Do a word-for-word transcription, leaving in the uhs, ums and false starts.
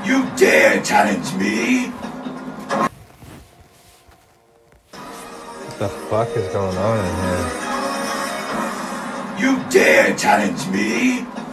You dare challenge me? What the fuck is going on in here? You dare challenge me?